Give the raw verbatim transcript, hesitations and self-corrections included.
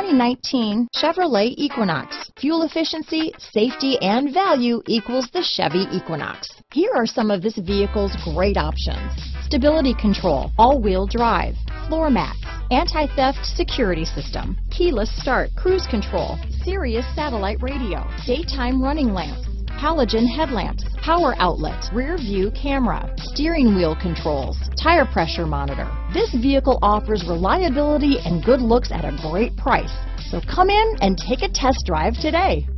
twenty nineteen Chevrolet Equinox. Fuel efficiency, safety, and value equals the Chevy Equinox. Here are some of this vehicle's great options: stability control, all-wheel drive, floor mats, anti-theft security system, keyless start, cruise control, Sirius satellite radio, daytime running lamps, halogen headlamps, power outlets, rear view camera, steering wheel controls, tire pressure monitor. This vehicle offers reliability and good looks at a great price. So come in and take a test drive today.